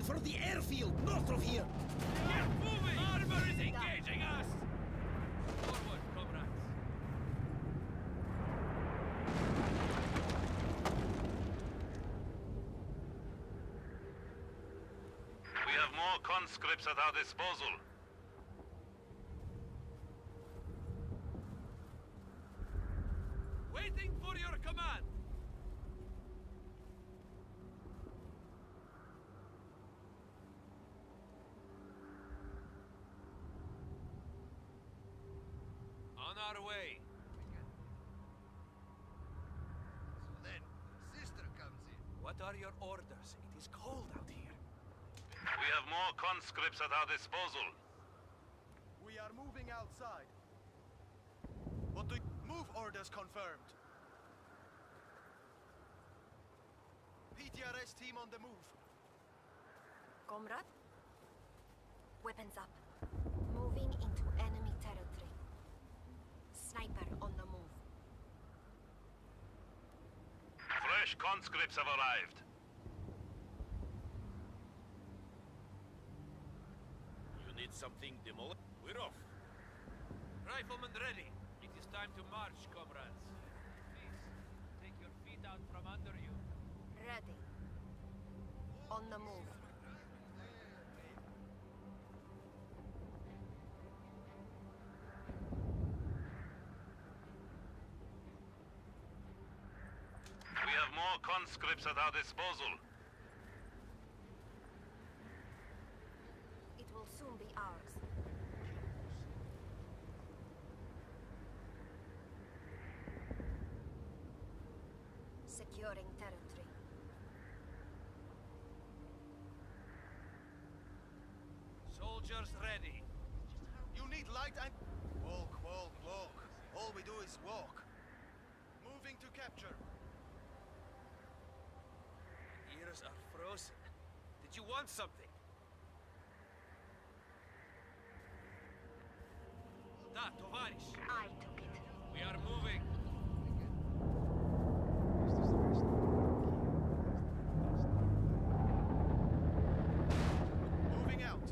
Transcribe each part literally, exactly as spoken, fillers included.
for the airfield north of here! Get moving! Armor is engaging us! Forward, comrades. We have more conscripts at our disposal. Waiting for your command! On our way. So then, sister comes in. What are your orders? It is cold out here. We have more conscripts at our disposal. We are moving outside. What do move orders confirmed? P T R S team on the move. Comrade? Weapons up. Moving into enemy territory. Sniper on the move. Fresh conscripts have arrived. You need something demolished? We're off. Riflemen ready. It is time to march, comrades. Please, take your feet out from under you. Ready. On the move. We have more conscripts at our disposal. It will soon be ours. Securing territory. Soldiers ready. You need light and... Walk, walk, walk. All we do is walk. Moving to capture. My ears are frozen. Did you want something? Da, tovarish. I took it. We are moving. Moving out.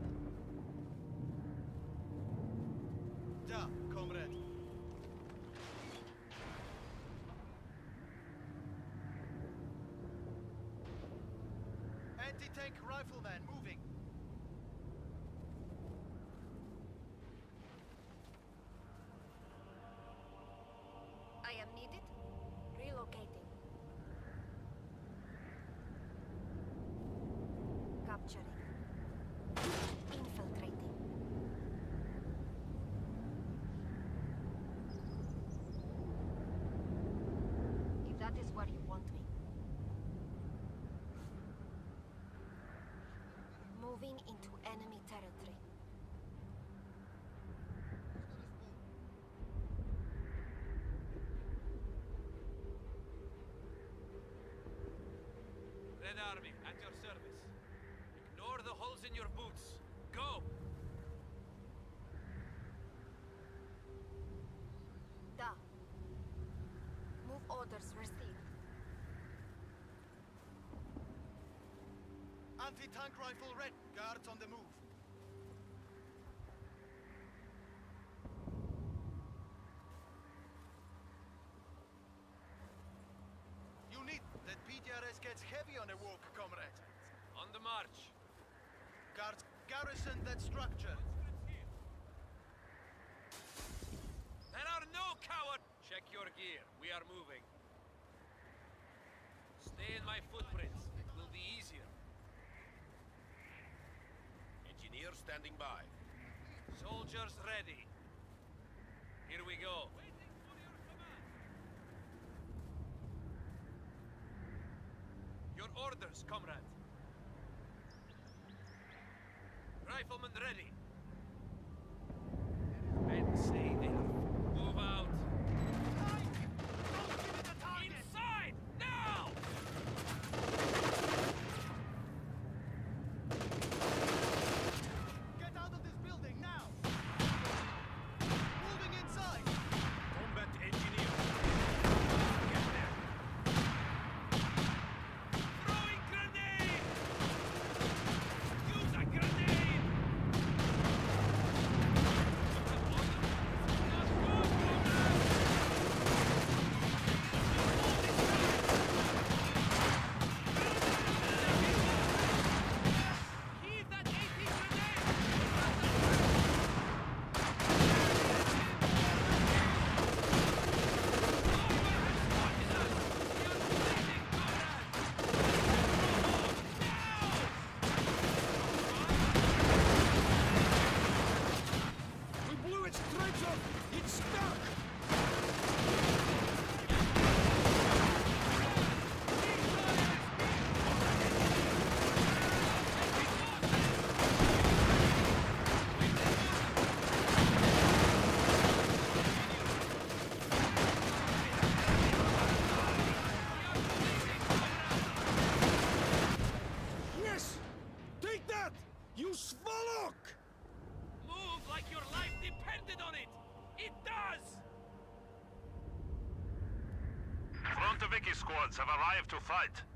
Da, comrade. Anti-tank rifleman moving. I am needed. Relocating. Capturing. Infiltrating. If that is where you want me. Moving into enemy territory. Red Army, at your service. Ignore the holes in your boots. Go! Da. Move orders received. Anti-tank rifle red. Guards on the move. You need that P T R S gets heavy on a walk, comrade. On the march. Guards, garrison that structure. There are no cowards! Check your gear. We are moving. Stay in my footprints. It will be easier. Engineer standing by. Soldiers ready. Here we go. Waiting for your command. Your orders, comrade. Riflemen ready. Men say enough. Move out. Inside! Now! Get out of this building now! Moving inside! Combat engineer. Get there. Throwing grenade! Montevici squads have arrived to fight.